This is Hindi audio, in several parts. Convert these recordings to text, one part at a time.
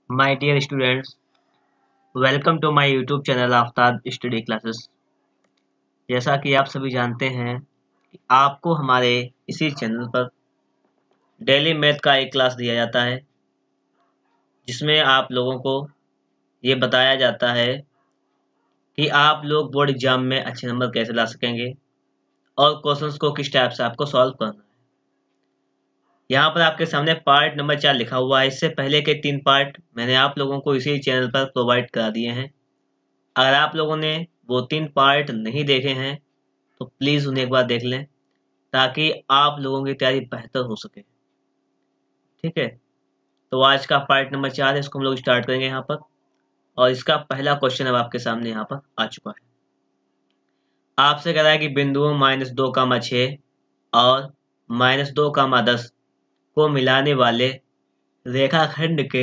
My dear students, welcome to my YouTube channel Aftab study classes. जैसा कि आप सभी जानते हैं कि आपको हमारे इसी चैनल पर डेली मैथ का एक क्लास दिया जाता है, जिसमें आप लोगों को ये बताया जाता है कि आप लोग बोर्ड एग्जाम में अच्छे नंबर कैसे ला सकेंगे और क्वेश्चंस को किस टाइप से आपको सॉल्व करना है। यहाँ पर आपके सामने पार्ट नंबर 4 लिखा हुआ है। इससे पहले के 3 पार्ट मैंने आप लोगों को इसी चैनल पर प्रोवाइड करा दिए हैं। अगर आप लोगों ने वो 3 पार्ट नहीं देखे हैं तो प्लीज़ उन्हें एक बार देख लें, ताकि आप लोगों की तैयारी बेहतर हो सके। ठीक है, तो आज का पार्ट नंबर 4 है, इसको हम लोग स्टार्ट करेंगे यहाँ पर। और इसका पहला क्वेश्चन अब आपके सामने यहाँ पर आ चुका है। आपसे कह रहा है कि बिंदुओं -2, 6 और -2, 10 को मिलाने वाले रेखाखंड के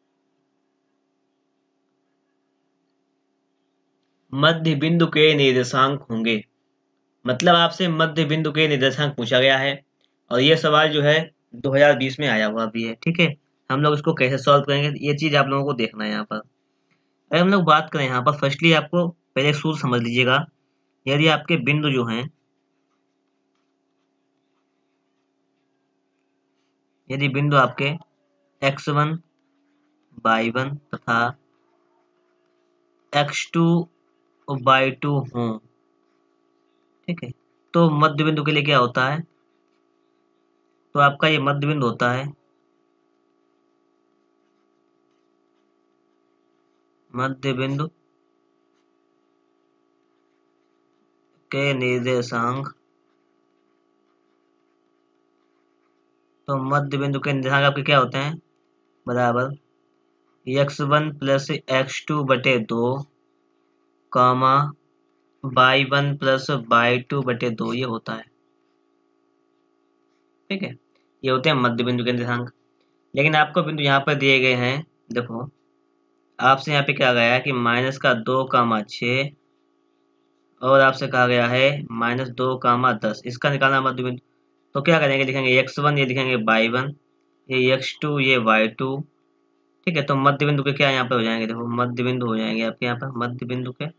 मध्य बिंदु के निर्देशांक होंगे। मतलब आपसे मध्य बिंदु के निर्देशांक पूछा गया है और ये सवाल जो है 2020 में आया हुआ भी है। ठीक है, हम लोग इसको कैसे सॉल्व करेंगे ये चीज आप लोगों को देखना है यहाँ पर। अगर हम लोग बात करें यहाँ पर, फर्स्टली आपको पहले सूत्र समझ लीजिएगा। यदि आपके बिंदु जो हैं, यदि बिंदु आपके x1, y1 तथा x2, y2 हों, ठीक है, तो मध्य बिंदु के लिए क्या होता है, तो आपका ये मध्य बिंदु होता है, मध्य बिंदु के निर्देशांक। तो मध्य बिंदु के निर्देशांक आपके क्या होते हैं, बराबर x1 प्लस x2/2 कामा y1 प्लस y2/2 ये होता है। ठीक है, ये होते हैं मध्य बिंदु के निर्देशांक। लेकिन आपको बिंदु यहाँ पर दिए गए हैं, देखो आपसे यहाँ पे क्या गया है कि -2, 6 और आपसे कहा गया है -2, 10 इसका निकालना मध्य बिंदु। तो क्या करेंगे, लिखेंगे x1, ये लिखेंगे y1, ये x2, ये y2। ठीक है, तो मध्य बिंदु के क्या यहाँ पे हो जाएंगे, देखो मध्य बिंदु हो जाएंगे आपके यहाँ पर, मध्य बिंदु के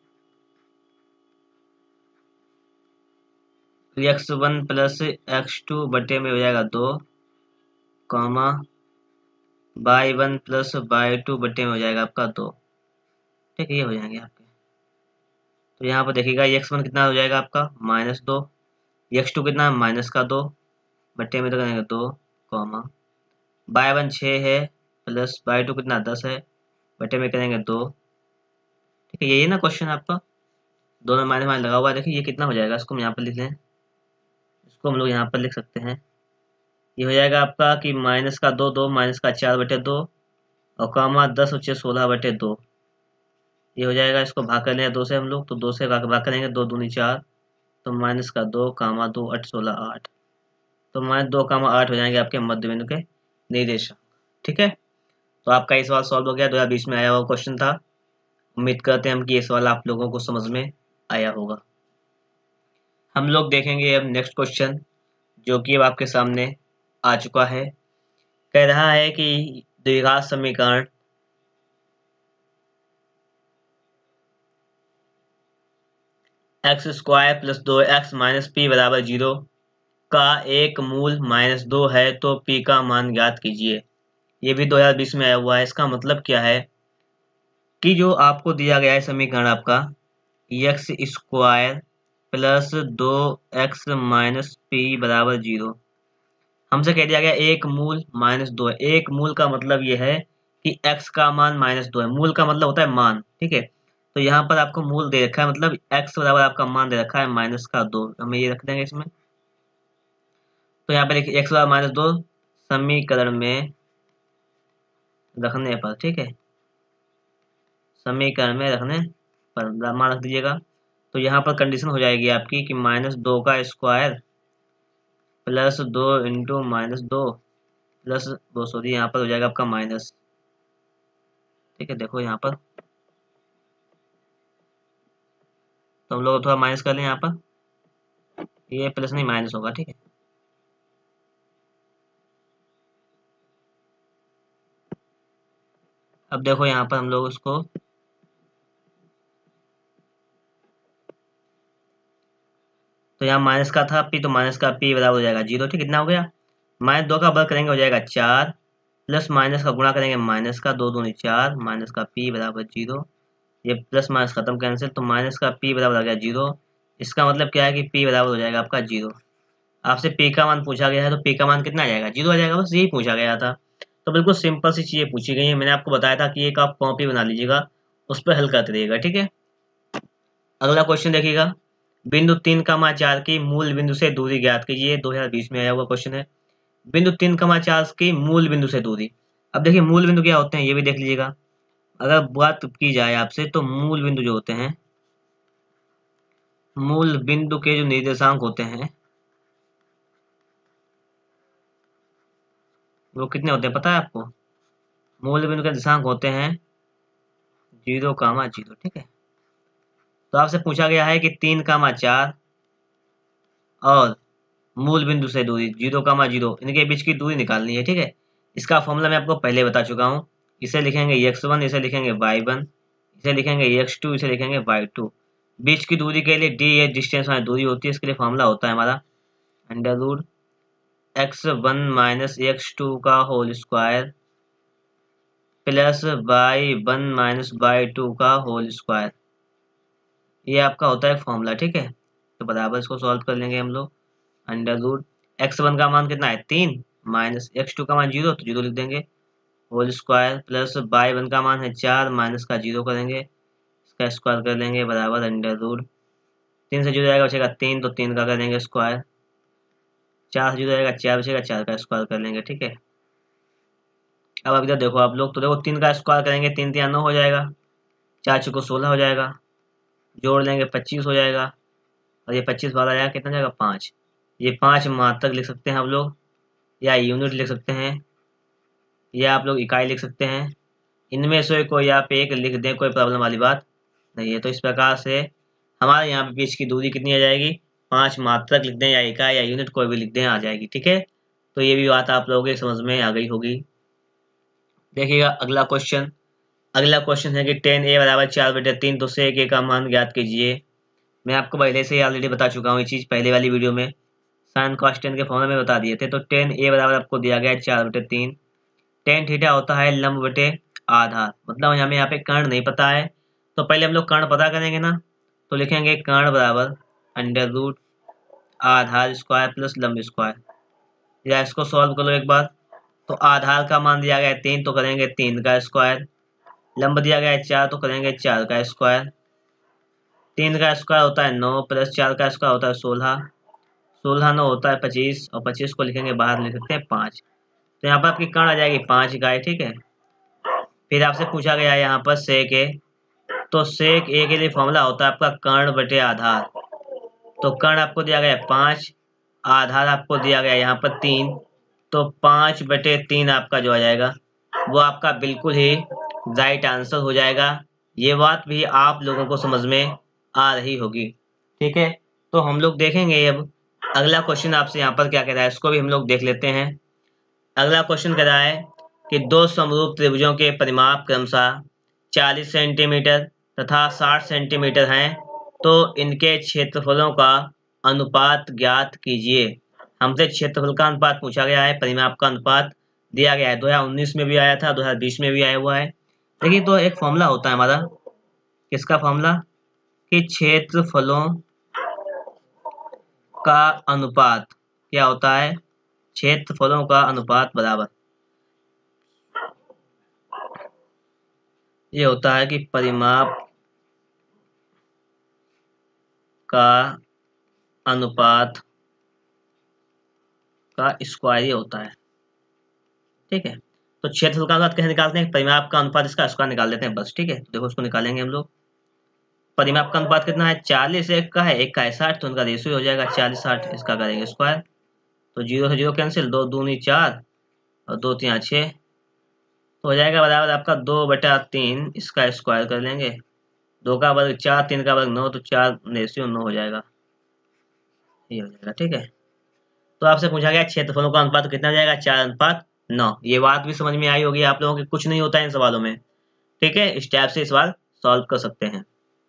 x1 प्लस x2 में हो जाएगा 2, कामा y1 प्लस y2 में हो जाएगा आपका 2। ठीक है, ये हो जाएंगे आपके। तो यहाँ पर देखिएगा x1 कितना हो जाएगा आपका -2, x2 कितना -2 में तो करेंगे 2, कामा y1 6 है प्लस y2 कितना 10 है, में करेंगे 2। ठीक है, यही ना क्वेश्चन आपका, दोनों माइनस माइनस लगा हुआ है। देखिए ये कितना हो जाएगा, इसको हम यहाँ पर लिख लें, इसको हम लोग यहाँ पर लिख सकते हैं। ये हो जाएगा आपका कि -2, 2 -4/2 और कामा 10 और 6 16/2। ये हो जाएगा, इसको भाग कर लें 2 से हम लोग, तो 2 से भाग करेंगे, 2 दूनी 4, तो -2 कामा 2 8 16 8। तो -2 कामा 8 हो जाएंगे आपके मध्य बिंदु के निर्देशांक। ठीक है, तो आपका ये सवाल सॉल्व हो गया, 2020 में आया हुआ क्वेश्चन था। उम्मीद करते हैं हम कि ये सवाल आप लोगों को समझ में आया होगा। हम लोग देखेंगे अब नेक्स्ट क्वेश्चन, जो कि अब आपके सामने आ चुका है। कह रहा है कि द्विघात समीकरण x² + 2x - p = 0 का एक मूल -2 है, तो p का मान ज्ञात कीजिए। ये भी 2020 में आया हुआ है। इसका मतलब क्या है कि जो आपको दिया गया है समीकरण आपका x² + 2x - p = 0, हमसे कह दिया गया एक मूल -2 है। एक मूल का मतलब ये है कि x का मान -2 है। मूल का मतलब होता है मान। ठीक है, तो यहाँ पर आपको मूल दे रखा है, मतलब x बराबर आपका मान दे रखा है -2। हमें ये रख देंगे इसमें। तो यहाँ पे देखिए x बराबर -2 समीकरण में रखने पर, ठीक है, समीकरण में रखने पर मान रख दीजिएगा। तो यहाँ पर कंडीशन हो जाएगी आपकी कि -2 का square plus 2 into -2 plus 2, sorry यहाँ पर हो जाएगा आपका माइनस। ठीक है, देखो यहाँ पर, तो हम लोग थोड़ा माइनस कर लें यहाँ पर, ये प्लस नहीं माइनस होगा। ठीक है, अब देखो यहाँ पर हम लोग उसको तो यहाँ माइनस का था पी, तो माइनस का पी बराबर हो जाएगा 0। ठीक, कितना हो गया? -2 का वर्ग करेंगे हो जाएगा 4, प्लस माइनस का गुणा करेंगे माइनस का 2 दूनी 4, माइनस का पी बराबर 0। ये प्लस माइनस खत्म कैंसिल, तो माइनस का पी बराबर आ गया 0। इसका मतलब क्या है कि पी बराबर हो जाएगा आपका 0। आपसे पी का मान पूछा गया है तो पी का मान कितना आ जाएगा? 0 आ जाएगा, बस यही पूछा गया था। तो बिल्कुल सिंपल सी चीजें पूछी गई है। मैंने आपको बताया था कि एक आप कॉपी बना लीजिएगा, उस पर हल करते रहिएगा। ठीक है, अगला क्वेश्चन देखिएगा। बिंदु 3,4 की मूल बिंदु से दूरी ज्ञात कीजिए। 2020 में आया हुआ क्वेश्चन है। बिंदु 3,4 की मूल बिंदु से दूरी। अब देखिए मूल बिंदु क्या होते हैं ये भी देख लीजिएगा। अगर बात की जाए आपसे तो मूल बिंदु जो होते हैं, मूल बिंदु के जो निर्देशांक होते हैं वो कितने होते हैं पता है आपको? मूल बिंदु के निर्देशांक होते हैं 0,0। ठीक है, तो आपसे पूछा गया है कि 3,4 और मूल बिंदु से दूरी 0,0, इनके बीच की दूरी निकालनी है। ठीक है, इसका फॉर्मूला मैं आपको पहले बता चुका हूँ। इसे लिखेंगे x1, इसे लिखेंगे y1, इसे लिखेंगे x2, इसे लिखेंगे y2। बीच की दूरी के लिए d ये डिस्टेंस वाली दूरी होती है, इसके लिए फॉर्मूला होता है हमारा √ x1 - x2 का whole square plus y1 - y2 का होल स्क्वायर। ये आपका होता है फॉर्मूला। ठीक है, तो बराबर इसको सॉल्व कर लेंगे हम लोग। √x1 का मान कितना है 3, माइनस x2 का मान 0, तो 0 लिख देंगे, होल स्क्वायर प्लस y1 का मान है 4, माइनस का 0 करेंगे, इसका स्क्वायर कर लेंगे बराबर √3 से 0 जाएगा बचेगा 3, तो 3 का करेंगे स्क्वायर, 4 से 0 जाएगा 4 बचेगा, 4 का स्क्वायर कर लेंगे। ठीक है, अब इधर देखो आप लोग, तो देखो 3 का स्क्वायर करेंगे 3 3 9 हो जाएगा, 4 चौको 16 हो जाएगा, जोड़ लेंगे 25 हो जाएगा, और ये 25 वाला आया कितना जाएगा 5। ये 5 मात्रक लिख सकते हैं आप लोग, या यूनिट लिख सकते हैं, या आप लोग इकाई लिख सकते हैं। इनमें से कोई आप एक लिख दें, कोई प्रॉब्लम वाली बात नहीं है। तो इस प्रकार से हमारे यहाँ पे बीच की दूरी कितनी आ जाएगी, 5 मात्रक लिख दें या इकाई या यूनिट कोई भी लिख दें आ जाएगी। ठीक है, तो ये भी बात आप लोगों के समझ में आ गई होगी। देखिएगा अगला क्वेश्चन। अगला क्वेश्चन है कि 10a बराबर 4/3, तो sec a का मान ज्ञात कीजिए। मैं आपको पहले से ही ऑलरेडी बता चुका हूँ ये चीज़ पहले वाली वीडियो में, साइन कॉस टेन के फॉर्मूला में बता दिए थे। तो 10a बराबर आपको दिया गया है 4/3। टेन थीटा होता है लंब बटे आधार, मतलब हमें यहाँ पे कर्ण नहीं पता है, तो पहले हम लोग कर्ण पता करेंगे ना। तो लिखेंगे कर्ण बराबर √ आधार स्क्वायर प्लस लंब स्क्वायर, या इसको सॉल्व कर लो एक बार। तो आधार का मान दिया गया है 3, तो करेंगे 3 का स्क्वायर, लंब दिया गया है 4, तो करेंगे 4 का स्क्वायर। 3 का स्क्वायर होता है 9, प्लस 4 का स्क्वायर होता है 16, 16 9 होता है 25, और 25 को लिखेंगे बाहर लिख सकते हैं 5। तो यहाँ पर आपकी कर्ण आ जाएगी 5 इकाई। ठीक है, फिर आपसे पूछा गया है यहाँ पर सेक ए, तो सेक ए के लिए फॉर्मूला होता है आपका कर्ण बटे आधार। तो कर्ण आपको दिया गया है 5, आधार आपको दिया गया है यहाँ पर 3, तो 5/3 आपका जो आ जाएगा वो आपका बिल्कुल ही राइट आंसर हो जाएगा। ये बात भी आप लोगों को समझ में आ रही होगी। ठीक है, तो हम लोग देखेंगे अब अगला क्वेश्चन आपसे यहाँ पर क्या कह रहा है, इसको भी हम लोग देख लेते हैं। अगला क्वेश्चन कह रहा है कि दो समरूप त्रिभुजों के परिमाप क्रमशः 40 सेंटीमीटर तथा 60 सेंटीमीटर हैं, तो इनके क्षेत्रफलों का अनुपात ज्ञात कीजिए। हमसे क्षेत्रफल का अनुपात पूछा गया है, परिमाप का अनुपात दिया गया है। 2019 में भी आया था, 2020 में भी आया हुआ है। देखिए तो एक फॉर्मूला होता है हमारा, किसका फॉर्मूला, कि क्षेत्रफलों का अनुपात क्या होता है, क्षेत्रफलों का अनुपात बराबर ये होता है कि परिमाप का अनुपात का स्क्वायर ही होता है। ठीक है, तो क्षेत्रफल का अनुपात कैसे निकालते हैं, परिमाप का अनुपात इसका स्क्वायर निकाल देते हैं बस। ठीक है, देखो उसको निकालेंगे हम लोग। परिमाप का अनुपात कितना है, 40 एक का है, एक का है 60, तो उनका रेशियो हो जाएगा 40 60, इसका करेंगे स्क्वायर। तो 0 से 0 कैंसिल, 2 दूनी 4 और 2 3 6, तो हो जाएगा बराबर आपका 2/3, इसका स्क्वायर कर लेंगे। 2 का वर्ग 4, 3 का वर्ग 9, तो 4 रेशियो 9 हो जाएगा, ये हो जाएगा। ठीक है, तो आपसे पूछा गया क्षेत्रफलों का अनुपात कितना हो जाएगा, 4:9। ये बात भी समझ में आई होगी आप लोगों की, कुछ नहीं होता है इन सवालों में, ठीक है, इस टाइप से सवाल सॉल्व कर सकते हैं।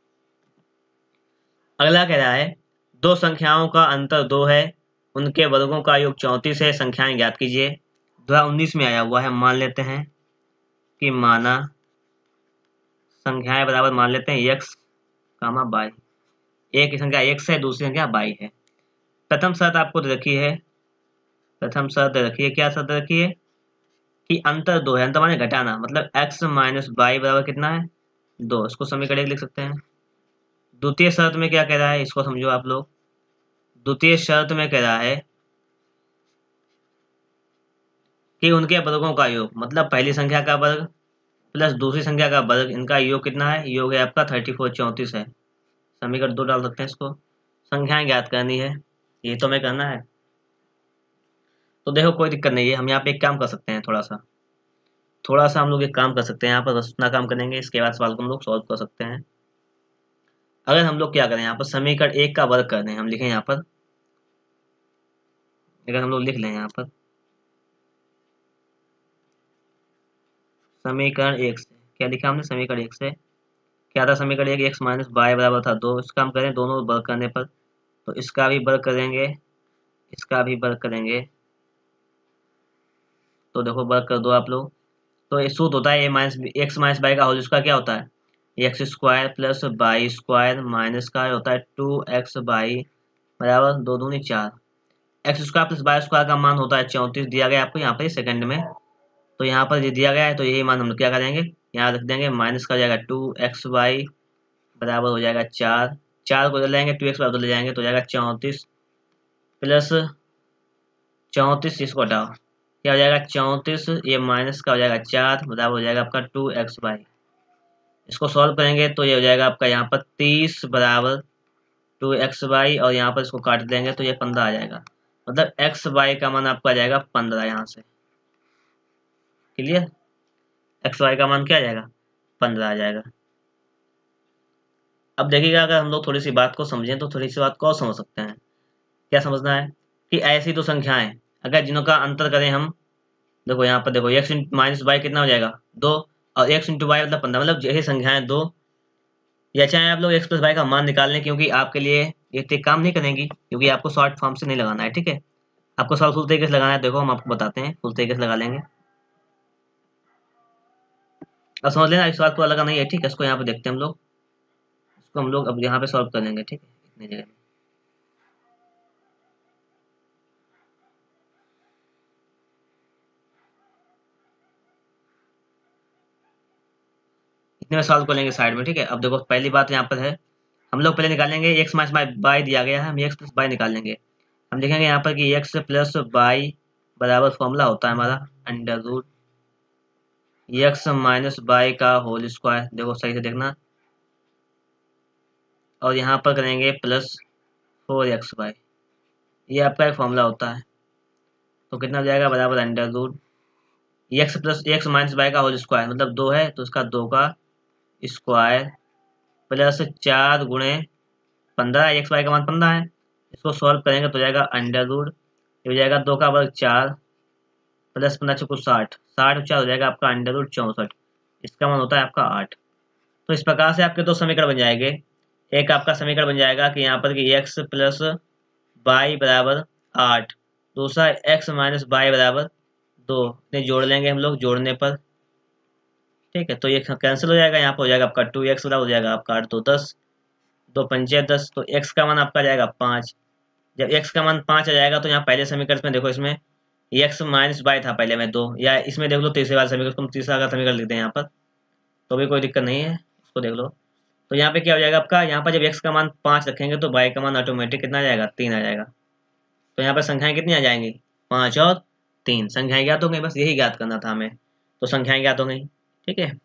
अगला कह रहा है दो संख्याओं का अंतर 2 है, उनके वर्गों का योग 34 है, संख्याएं ज्ञात कीजिए। 2019 में आया हुआ है, मान लेते हैं कि माना संख्याएं बराबर मान लेते हैं x कामा y। एक की संख्या x है, दूसरी संख्या y है। प्रथम शर्त आपको दे रखी है, प्रथम शर्त दे रखी है, क्या शर्त दे रखी है कि अंतर 2 है, अंतर माने घटाना, मतलब x माइनस वाई बराबर कितना है 2। इसको समीकरण 1 लिख सकते हैं। द्वितीय शर्त में क्या कह रहा है, इसको समझो आप लोग। द्वितीय शर्त में कह रहा है कि उनके वर्गों का योग, मतलब पहली संख्या का वर्ग प्लस दूसरी संख्या का वर्ग, इनका योग कितना है, योग है आपका 34 34 है। समीकरण 2 डाल सकते हैं इसको। संख्याएं ज्ञात करनी है, ये तो हमें करना है। तो देखो कोई दिक्कत नहीं है, हम यहाँ पे एक काम कर सकते हैं, थोड़ा सा हम लोग एक काम कर सकते हैं। यहाँ पर बस इतना काम करेंगे, इसके बाद सवाल को हम लोग सॉल्व कर सकते हैं। अगर हम लोग क्या करें, यहाँ पर समीकरण 1 का वर्ग कर दें, हम लिखें यहाँ पर, अगर हम लोग लिख लें यहाँ पर समीकरण 1 से, क्या लिखा हमने समीकरण 1 से, क्या था समीकरण 1, एक्स माइनस वाई बराबर था 2। इसका हम करें दोनों वर्ग करने पर, तो इसका भी वर्ग करेंगे, इसका भी वर्ग करेंगे, तो देखो वर्ग कर दो आप लोग। तो ये सूत्र होता है A minus x minus y का होल स्क्वायर क्या होता है, x square plus y square minus का होता है 2x वाई बराबर 2 दूनी 4। X square plus y square का मान होता है 34, दिया गया आपको यहाँ पर सेकंड में। तो यहाँ पर ये दिया गया है, तो यही मान हम लोग क्या करेंगे, यहाँ रख देंगे, माइनस का हो जाएगा 2xy बराबर हो जाएगा 4। 4 को उधर ले जाएंगे, 2x बराबर ले जाएंगे तो हो जाएगा 34 प्लस 34, इसको हटाओ, क्या हो जाएगा 34, ये माइनस का हो जाएगा 4 बराबर हो जाएगा आपका 2xy। इसको सॉल्व करेंगे तो ये हो जाएगा आपका यहाँ पर 30 बराबर 2xy, और यहाँ पर इसको काट देंगे तो ये 15 आ जाएगा। मतलब xy का मान आपका आ जाएगा 15 यहाँ से। क्लियर, xy का मान क्या आ जाएगा 15 आ जाएगा। अब देखिएगा, अगर हम लोग थोड़ी सी बात को समझें तो थोड़ी सी बात को और समझ सकते हैं। क्या समझना है कि ऐसी दो संख्याएं अगर जिनों का अंतर करें हम, देखो यहाँ पर देखो एक्स माइनस वाई कितना हो जाएगा 2, और एक्स इंटू वाई मतलब 15, मतलब यही संख्याएं दो, या चाहे आप लोग एक्स प्लस वाई का मान निकाल लें, क्योंकि आपके लिए ये ट्रिक काम नहीं करेंगी, क्योंकि आपको शॉर्ट फॉर्म से नहीं लगाना है। ठीक है, आपको सवाल फुल तरीके से लगाना है, देखो हम आपको बताते हैं, फुल तरीके से लगा लेंगे। अब समझ लेना, इस सवाल को लगा नहीं है, ठीक है। इसको यहाँ पे देखते हैं हम लोग, इसको हम लोग अब यहाँ पे सॉल्व कर लेंगे, ठीक है, इतनी जगह में। इतने में सॉल्व कर लेंगे साइड में, ठीक है। अब देखो पहली बात यहाँ पर है, हम लोग पहले निकालेंगे एक्स माइनस बाई दिया गया है, हम एक्स प्लस बाई निकाल लेंगे। हम देखेंगे यहाँ पर कि एक्स प्लस बाई बराबर फॉर्मूला होता है हमारा under root x minus y का होल स्क्वायर, देखो सही से देखना, और यहाँ पर करेंगे प्लस 4xy, ये आपका एक फॉर्मूला होता है। तो कितना हो जाएगा बराबर under root x plus x minus y का होल स्क्वायर, मतलब 2 है तो उसका 2 का स्क्वायर प्लस 4 गुणे 15, एक्स वाई का मान 15 है। इसको सॉल्व करेंगे तो हो जाएगा अंडर रूट, ये हो जाएगा 2 का वर्ग 4 प्लस 15 चौको 60, 60 4 हो जाएगा आपका अंडर रूट 64, इसका मान होता है आपका 8। तो इस प्रकार से आपके दो समीकरण बन जाएंगे। एक आपका समीकरण बन जाएगा कि यहाँ पर कि एक्स प्लस बाई बराबर 8, दूसरा एक्स माइनस बाई बराबर 2, इन्हें जोड़ लेंगे हम लोग, जोड़ने पर ठीक है तो ये कैंसिल हो जाएगा, यहाँ पर हो जाएगा आपका 2x बराबर हो जाएगा आपका 8 2 10, 2 पंचे 10, तो x का मान आपका जाएगा 5। जब x का मान 5 आ जाएगा तो यहाँ पहले समीकरण में देखो, इसमें x माइनस बाई था पहले में 2, या इसमें देख लो तीसरे वाले समीकरण, तुम तीसरा का समीकरण लिखते हैं यहाँ पर, तो भी कोई दिक्कत नहीं है, इसको देख लो। तो यहाँ पे क्या हो जाएगा आपका, यहाँ पर जब x का मान 5 रखेंगे तो y का मान ऑटोमेटिक कितना आ जाएगा 3 आ जाएगा। तो यहाँ पर संख्याएं कितनी आ जाएंगी 5 और 3, संख्याएं ज्ञात हो गई, बस यही ज्ञात करना था हमें, तो संख्याएं ज्ञात हो गई। ठीक है,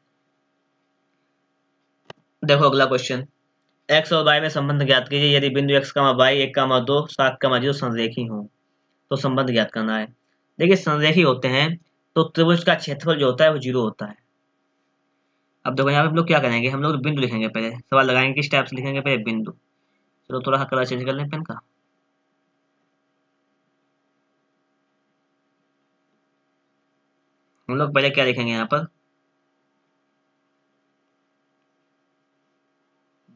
देखो अगला क्वेश्चन, एक्स और वाई में संबंध ज्ञात कीजिए यदि बिंदु एक्स कामा वाई 1 कामा 2 7 कामा 0 संरेखी हो। तो संबंध ज्ञात करना है। देखिए संरेखी होते हैं तो त्रिभुज का क्षेत्रफल जो होता है वो 0 होता है। अब देखो यहाँ पे हम लोग क्या करेंगे, हम लोग बिंदु लिखेंगे, पहले सवाल लगाएंगे किस टाइप से लिखेंगे, पहले बिंदु। चलो थोड़ा सा कलर चेंज कर लें पेन का। हम लोग पहले क्या लिखेंगे यहाँ पर,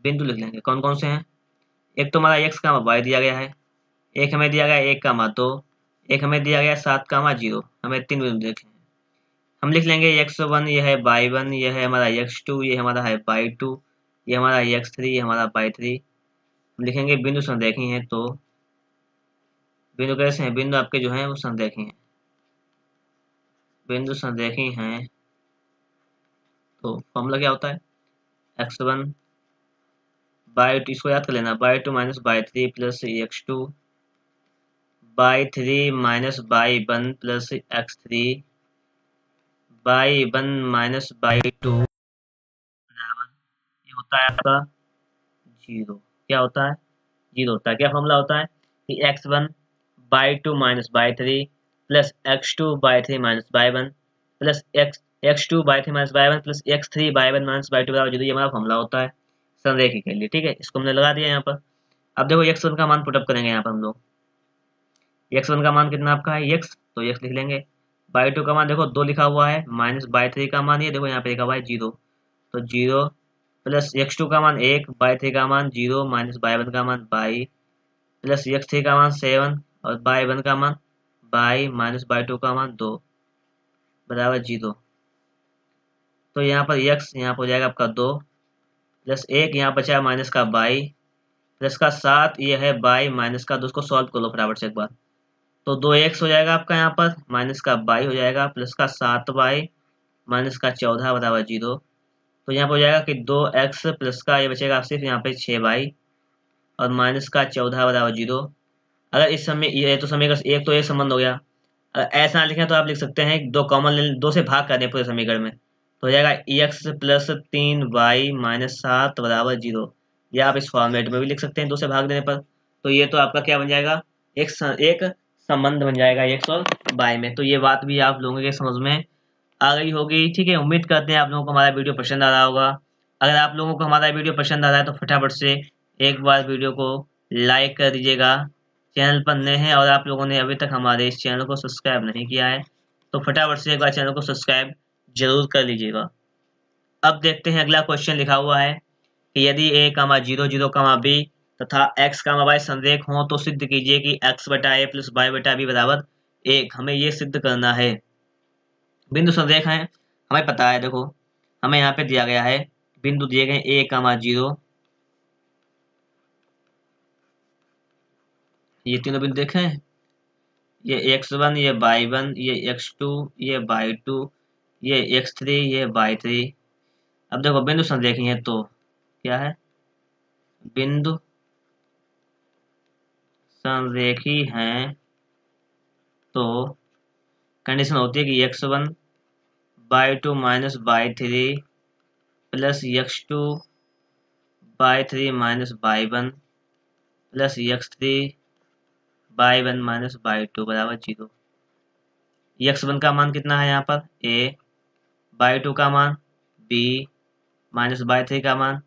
बिंदु लिख लेंगे। कौन कौन से हैं? एक तो हमारा एक्स कामा वाई दिया गया है, एक हमें दिया गया 1 कामा 2, एक हमें दिया गया 7 कामा 0। हमें 3 बिंदु देखे हैं। हम लिख लेंगे x1 ये है y1, ये है हमारा x2, ये हमारा है y2, ये हमारा x3, ये हमारा y3। हम लिखेंगे बिंदु संरेखी हैं। तो बिंदु कैसे हैं? बिंदु आपके जो हैं वो संरेखी हैं। बिंदु संरेखी हैं तो फॉर्मूला क्या होता है? x1 y2, इसको याद कर लेना, y2 minus y3 plus x2, y3 minus y1 plus x3, y1 minus y2 ये होता है आपका 0। क्या होता है? 0 होता है। क्या फॉर्मूला होता है कि x1 y2 minus y3 plus x2 y3 minus y1 plus x2 y3 minus y1 plus x3 y1 minus y2 बराबर 0। ये हमारा फॉर्मूला होता है संरेखी के लिए। ठीक है, इसको हमने लगा दिया यहाँ पर। अब देखो x1 का मान पुटअप करेंगे यहाँ पर हम लोग। x1 का मान कितना आपका है? x, तो x लिख लेंगे। y2 का मान देखो 2 लिखा हुआ है, माइनस y3 का मान ये देखो यहाँ पे लिखा हुआ है 0, तो 0 प्लस x2 का मान 1, y3 का मान 0 माइनस y1 का मान y प्लस x3 का मान 7 और y1 का मान y माइनस y2 का मान 2 बराबर 0। तो यहाँ पर x यहाँ पर हो जाएगा आपका 2 प्लस 1 यहाँ बचा माइनस का y प्लस का 7 ये है y माइनस का 2। उसको सॉल्व कर लो फटाफट से एक बार। तो 2x हो जाएगा आपका यहाँ पर, माइनस का y हो जाएगा प्लस का 7y माइनस का 14 बराबर 0। तो यहाँ पर हो जाएगा कि 2x प्लस का ये बचेगा सिर्फ यहाँ पे 6y और माइनस का 14 बराबर 0। अगर इस समय ये तो समीकरण एक तो ये संबंध हो गया। अगर ऐसा ना लिखें तो आप लिख सकते हैं 2 कॉमन ले, 2 से भाग कर दें पूरे समीकरण में, तो हो जाएगा x प्लस 3y माइनस 7 बराबर 0। या आप इस फॉर्मेट में भी लिख सकते हैं 2 से भाग देने पर। तो ये तो आपका क्या बन जाएगा? एक संबंध बन जाएगा x और y में। तो ये बात भी आप लोगों के समझ में आ गई होगी। ठीक है, उम्मीद करते हैं आप लोगों को हमारा वीडियो पसंद आ रहा होगा। अगर आप लोगों को हमारा वीडियो पसंद आ रहा है तो फटाफट से एक बार वीडियो को लाइक कर दीजिएगा। चैनल पर नए हैं और आप लोगों ने अभी तक हमारे इस चैनल को सब्सक्राइब नहीं किया है तो फटाफट से एक बार चैनल को सब्सक्राइब जरूर कर लीजिएगा। अब देखते हैं अगला क्वेश्चन लिखा हुआ है कि यदि a कामा 0 0 कामा b तथा x कामा y संरेख हो तो सिद्ध कीजिए कि x बटा a प्लस y बटा b बराबर 1। हमें ये सिद्ध करना है। बिंदु संरेख है, हमें पता है। देखो हमें यहाँ पे दिया गया है, बिंदु दिए गए a कामा 0, ये तीनों बिंदु देखे हैं, ये x1, ये y1, ये x2, ये y2, ये x3, ये y3। अब देखो बिंदु संरेखी है तो क्या है? बिंदु संरेखी हैं तो कंडीशन होती है कि x1 y2 minus y3 plus x2 y3 minus y1 plus x3 y1 minus y2 बराबर 0। x1 का मान कितना है यहाँ पर? a, y2 का मान b माइनस y3 का मान,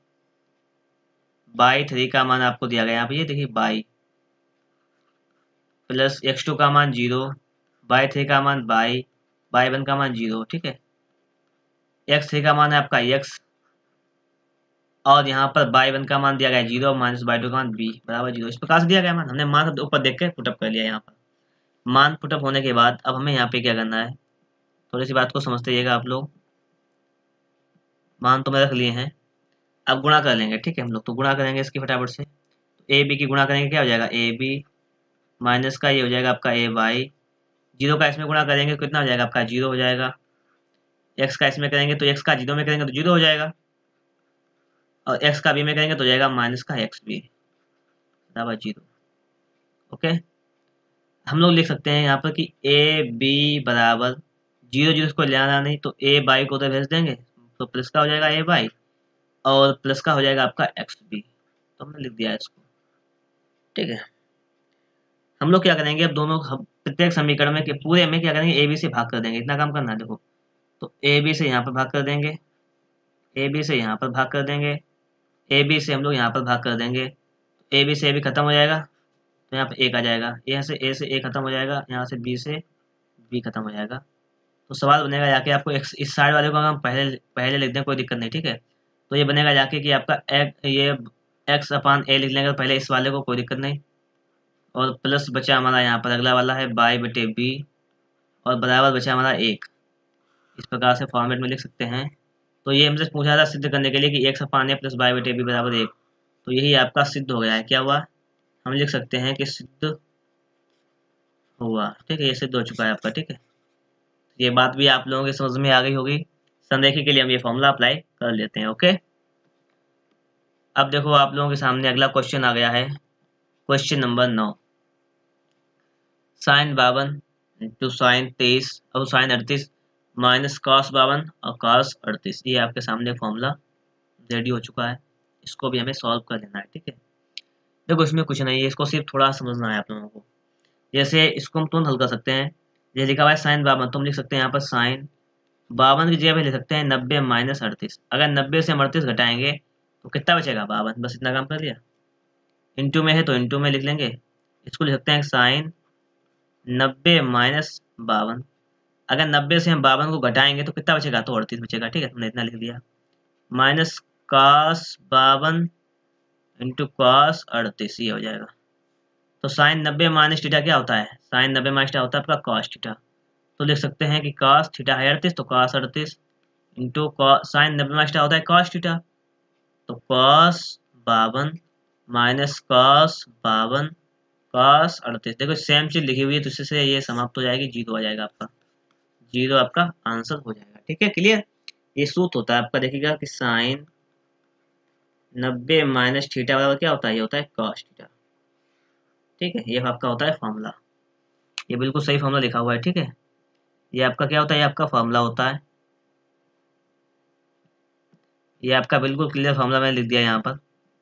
y3 का मान आपको दिया गया यहाँ पे, ये देखिए y प्लस x2 का मान 0, y3 का मान y, y1 का मान 0। ठीक है, x3 का मान है आपका x और यहाँ पर y1 का मान दिया गया 0 माइनस y2 का मान b बराबर 0। इस प्रकार से दिया गया मान, हमने मान ऊपर देख के पुटअप कर लिया। यहाँ पर मान पुटअप होने के बाद अब हमें यहाँ पे क्या करना है, थोड़ी सी बात को समझते रहिएगा आप लोग। मान तो मैं रख लिए हैं, अब गुणा कर लेंगे। ठीक है, हम लोग तो गुणा करेंगे इसकी फटाफट से। ए बी की गुणा करेंगे, क्या हो जाएगा? ए बी माइनस का ये हो जाएगा आपका ए वाई, 0 का इसमें गुणा करेंगे कितना हो जाएगा आपका? 0 हो जाएगा। एक्स का इसमें करेंगे तो एक्स का 0 में करेंगे तो 0 हो जाएगा और एक्स का बी में करेंगे तो जाएगा माइनस का एक्स बी बराबर 0। ओके, हम लोग लिख सकते हैं यहाँ पर कि ए बी बराबर 0 0 को ले आना नहीं तो ए बाई को तो भेज देंगे तो प्लस का हो जाएगा ए बाई और प्लस का हो जाएगा आपका एक्स बी। तो हमने लिख दिया इसको। ठीक है, हम लोग क्या करेंगे अब दोनों प्रत्येक समीकरण में के पूरे में क्या करेंगे? ए बी से भाग कर देंगे। इतना काम करना है। देखो तो ए बी से यहाँ पर भाग कर देंगे, ए बी से यहाँ पर भाग कर देंगे, ए बी से हम लोग यहाँ पर भाग कर देंगे। ए बी से ए बी खत्म हो जाएगा तो यहाँ पर एक आ जाएगा, यहाँ से ए खत्म हो जाएगा, यहाँ से बी से बी खत्म हो जाएगा। तो सवाल बनेगा जाके आपको इस साइड वाले को हम पहले लिख दें, कोई दिक्कत नहीं। ठीक है, तो ये बनेगा जाके कि आपका ये एक्स अपान ए लिख लेंगे पहले इस वाले को, कोई दिक्कत नहीं। और प्लस बचा हमारा यहाँ पर अगला वाला है बाई बटे बी, और बराबर बचा हमारा 1। इस प्रकार से फॉर्मेट में लिख सकते हैं। तो ये हमसे पूछा था सिद्ध करने के लिए कि x upon a plus y बटे बी बराबर 1। तो यही आपका सिद्ध हो गया है। क्या हुआ, हम लिख सकते हैं कि सिद्ध हुआ। ठीक है, ये सिद्ध हो चुका है आपका। ठीक है, ये बात भी आप लोगों की समझ में आ गई होगी। संरेखी के लिए हम ये फॉर्मूला अप्लाई कर लेते हैं। ओके, अब देखो आप लोगों के सामने अगला क्वेश्चन आ गया है, question number 9। Sine 52 into sine 23 और साइन 38 माइनस कॉस 52 और कॉस 38। ये आपके सामने फॉर्मूला रेडी हो चुका है, इसको भी हमें सॉल्व कर लेना है। ठीक है, देखो इसमें कुछ नहीं है, इसको सिर्फ थोड़ा समझना है आप लोगों को। जैसे इसको हम तुरंत हल कर सकते हैं। ये लिखा हुआ है साइन 52, तो हम लिख सकते हैं यहाँ पर साइन 52 की जगह पे लिख सकते हैं 90 माइनस 38। अगर 90 से हम 38 घटाएंगे तो कितना बचेगा 52, बस इतना काम कर लिया। इंटू में है तो इंटू में लिख लेंगे, इसको लिख सकते हैं साइन 90 माइनस 52। अगर 90 से हम 52 को घटाएंगे तो कितना बचेगा, तो 38 बचेगा। ठीक है, हमने इतना लिख दिया। माइनस कॉस 52 इंटू कॉस 38, ये हो जाएगा। तो साइन 90 माइनस थीटा क्या होता है, साइन 90 माइनस थीटा होता है आपका कॉस थीटा। तो लिख सकते हैं कि कॉस थीटा है 38, तो cos 38 into sine 90 minus theta होता है कॉस थीटा, तो कॉस 52 माइनस कॉस 52 कॉस 38। देखो सेम चीज लिखी हुई है, तो इससे ये समाप्त हो जाएगी, जीरो आ जाएगा आपका, जीरो आपका आंसर हो जाएगा। ठीक है, क्लियर। ये सूत्र होता है आपका, देखिएगा कि साइन 90 माइनस थीटा बराबर क्या होता है, ये होता है कॉस थीटा। ठीक है, ये आपका होता है फॉर्मूला, ये बिल्कुल सही फॉर्मूला लिखा हुआ है। ठीक है, ये आपका क्या होता है, ये आपका फॉर्मूला होता है, ये आपका बिल्कुल क्लियर फॉर्मूला मैंने लिख दिया यहाँ पर।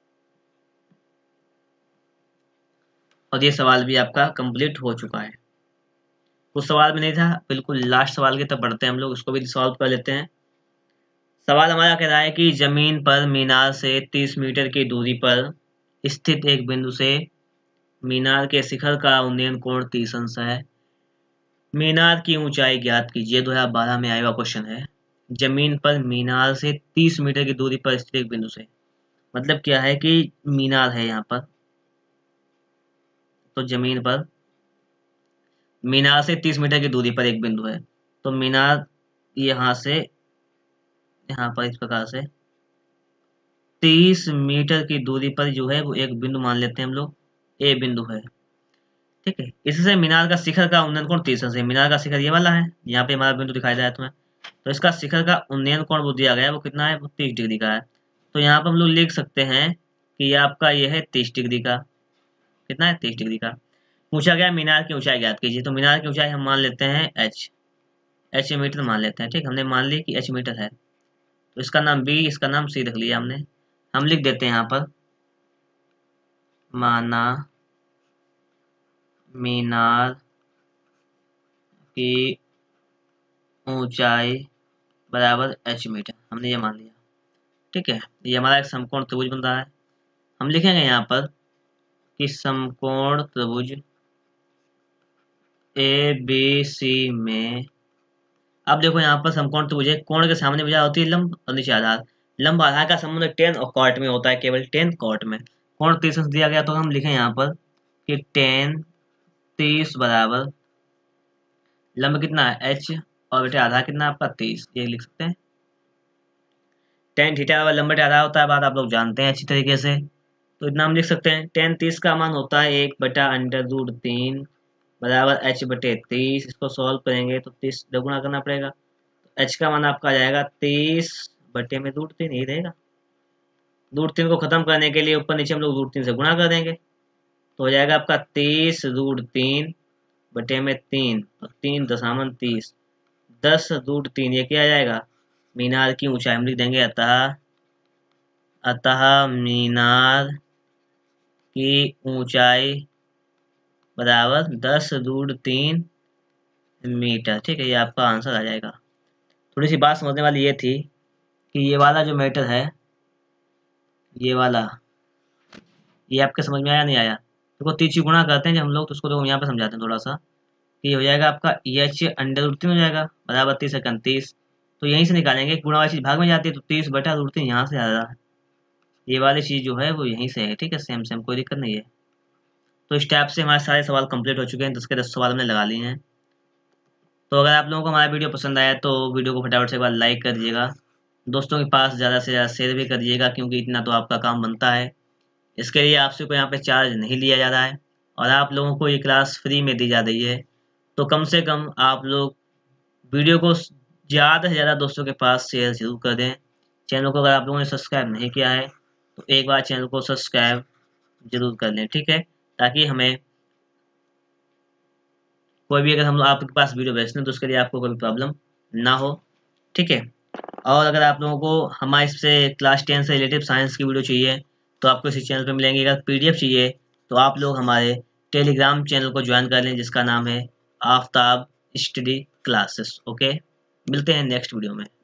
और ये सवाल भी आपका कंप्लीट हो चुका है। कुछ सवाल में नहीं था, बिल्कुल लास्ट सवाल की तरफ बढ़ते हैं हम लोग, उसको भी सॉल्व कर लेते हैं। सवाल हमारा कह रहा है कि जमीन पर मीनार से 30 मीटर की दूरी पर स्थित एक बिंदु से मीनार के शिखर का उन्नयन कोण 30 अंश है। मीनार की ऊंचाई ज्ञात कीजिए। 2012 में आया हुआ क्वेश्चन है। जमीन पर मीनार से 30 मीटर की दूरी पर स्थित एक बिंदु से, मतलब क्या है कि मीनार है यहाँ पर, तो जमीन पर मीनार से 30 मीटर की दूरी पर एक बिंदु है। तो मीनार यहाँ से यहाँ पर इस प्रकार से 30 मीटर की दूरी पर जो है वो एक बिंदु मान लेते हैं हम लोग, ए बिंदु है। ठीक है, इससे मीनार का शिखर का उन्नयन कोण 30 अंश है। मीनार का शिखर ये वाला है, यहाँ पे हमारा बिंदु दिखाई दे रहा है तुम्हें। तो इसका शिखर का उन्नयन कोण वो दिया गया है, वो कितना है, वो 30 डिग्री का है। तो यहाँ पर हम लोग लिख सकते हैं कि ये आपका ये है 30 डिग्री का। कितना है, 30 डिग्री का। पूछा गया मीनार की ऊंचाई ज्ञात कीजिए। तो मीनार की ऊंचाई हम मान लेते हैं एच मीटर मान लेते हैं। ठीक, हमने मान ली कि एच मीटर है, तो इसका नाम बी, इसका नाम सी रख लिया हमने। हम लिख देते हैं यहाँ पर माना मीनार की ऊंचाई बराबर एच मीटर, हमने ये मान लिया। ठीक है, ये हमारा एक समकोण त्रिभुज बन रहा है। हम लिखेंगे यहाँ पर कि समकोण त्रिभुज ए बी सी में, अब देखो यहाँ पर समकोण त्रिभुज है, कोण के सामने भुजा होती है लंब और नीचे आधार। लंब आधार का संबंध टेन और कॉट में होता है, केवल टेन कॉट में। कोण 30 अंश दिया गया, तो हम लिखें यहाँ पर कि टेन 30 बराबर लंब कितना है एच, और बेटे आधार कितना है आपका 30, ये लिख सकते हैं। टेन थीटा बराबर लंब बटे आधार होता है, बात आप लोग जानते हैं अच्छी तरीके से। तो इतना हम लिख सकते हैं, टेन 30 का मान होता है 1/√3 बराबर एच बटे 30। इसको सॉल्व करेंगे तो 30 दोगुना करना पड़ेगा, एच का मान आपका आ जाएगा 30 बटे में √3, यही रहेगा। √3 को खत्म करने के लिए ऊपर नीचे हम लोग √3 से गुणा कर देंगे, तो हो जाएगा आपका 30√3 बटे में 3 और 3 दशामन 30, 10√3, ये क्या आ जाएगा, मीनार की ऊंचाई हम लिख देंगे। अतः मीनार की ऊंचाई बराबर 10√3 मीटर। ठीक है, ये आपका आंसर आ जाएगा। थोड़ी सी बात समझने वाली ये थी कि ये वाला जो मैटर है, ये वाला, ये आपके समझ में आया नहीं आया। देखो 30 गुणा करते हैं जब हम लोग, तो उसको देखो यहाँ पे समझाते हैं थोड़ा सा। ये हो जाएगा आपका एच √3 हो जाएगा बराबर 30 सेकंड 30, तो यहीं से निकालेंगे, गुणा वाली चीज़ भाग में जाती है तो 30/√3 यहाँ से ज़्यादा, ये वाली चीज़ जो है वो यहीं से है। ठीक है, सेम सेम, कोई दिक्कत नहीं है। तो इस टाइप से हमारे सारे सवाल कंप्लीट हो चुके हैं, 10 के 10 सवाल हमने लगा लिए हैं। तो अगर आप लोगों को हमारा वीडियो पसंद आया तो वीडियो को फटाफट से एक बार लाइक कर दीजिएगा, दोस्तों के पास ज़्यादा से ज़्यादा शेयर भी कर दीजिएगा, क्योंकि इतना तो आपका काम बनता है। इसके लिए आपसे कोई यहाँ पे चार्ज नहीं लिया जा रहा है और आप लोगों को ये क्लास फ्री में दी जा रही है। तो कम से कम आप लोग वीडियो को ज़्यादा से ज़्यादा दोस्तों के पास शेयर जरूर कर दें। चैनल को अगर आप लोगों ने सब्सक्राइब नहीं किया है तो एक बार चैनल को सब्सक्राइब जरूर कर लें, ठीक है, ताकि हमें कोई भी अगर हम आपके पास वीडियो भेजते हैं तो उसके लिए आपको कोई प्रॉब्लम ना हो। ठीक है, और अगर आप लोगों को हमारे इससे क्लास 10 से रिलेटिव साइंस की वीडियो चाहिए तो आपको इसी चैनल पर मिलेंगे। अगर पीडीएफ चाहिए तो आप लोग हमारे टेलीग्राम चैनल को ज्वाइन कर लें, जिसका नाम है आफ्ताब स्टडी क्लासेस। ओके, मिलते हैं नेक्स्ट वीडियो में।